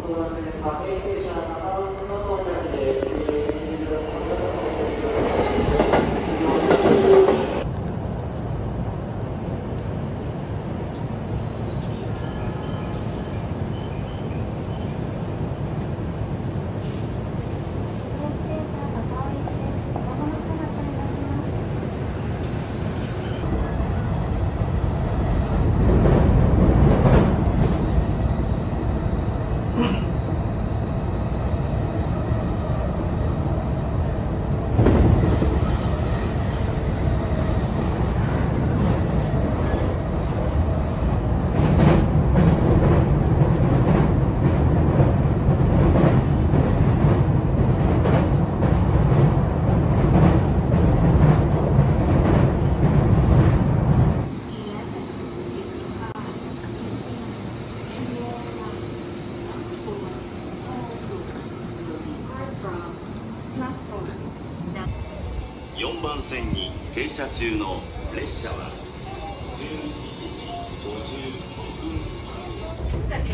4番線に停車中の列車は11時55分発。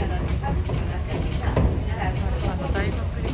大学に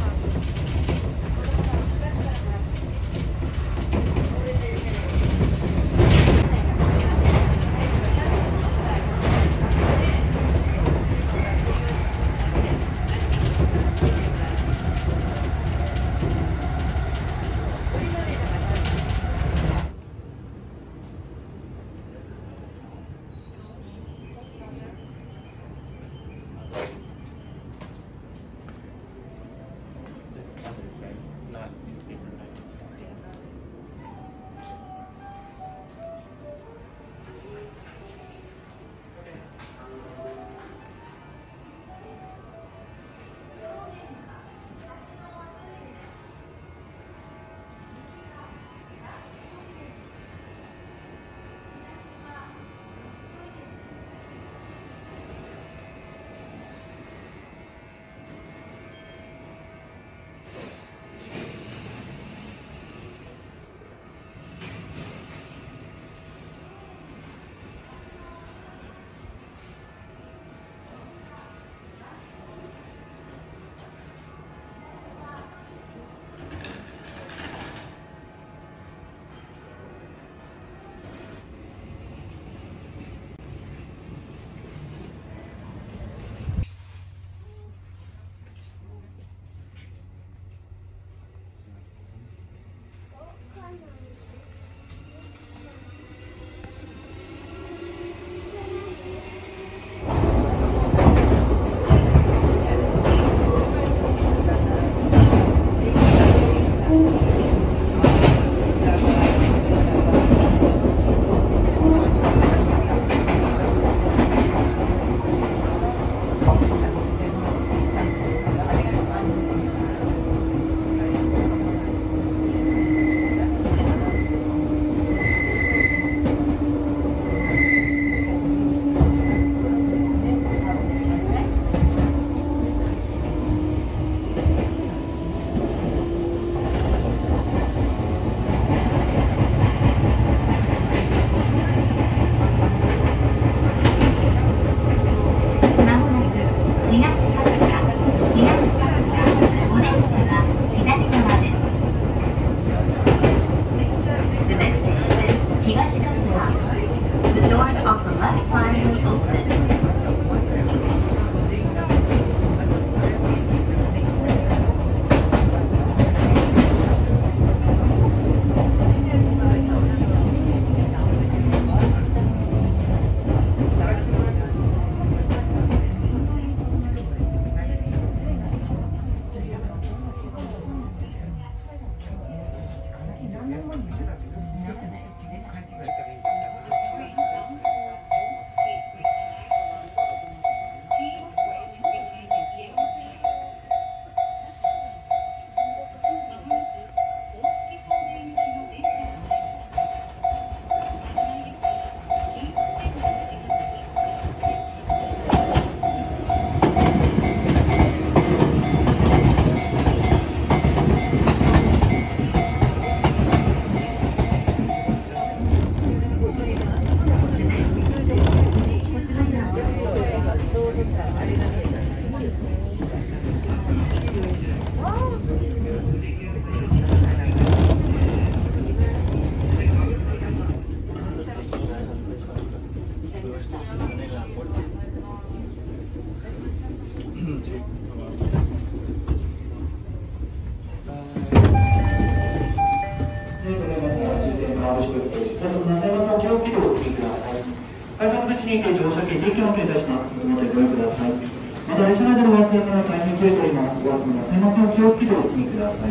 改札口にて乗車券、定期運転いたします。ご乗車ください。また列車内でのお忘れ物大変増えております。ご忘れ物、すみません、お気をつけてお進みください。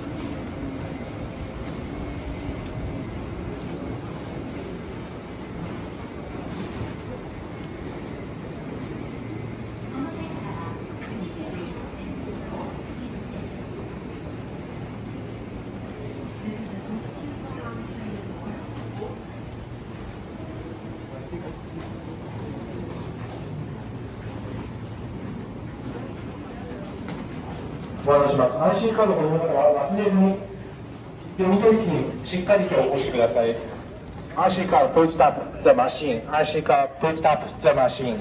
ご案内します。IC カードをご利用の方は忘れずに読み取り機にしっかりと押してください。IC カード put up the machine。IC カード put up the machine。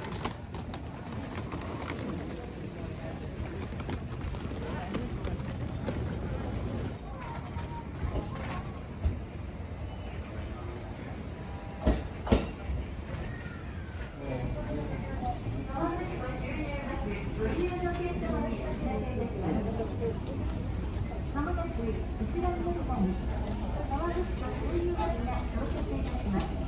まもなくこちらのホームに川口と周遊バスが到着いたします。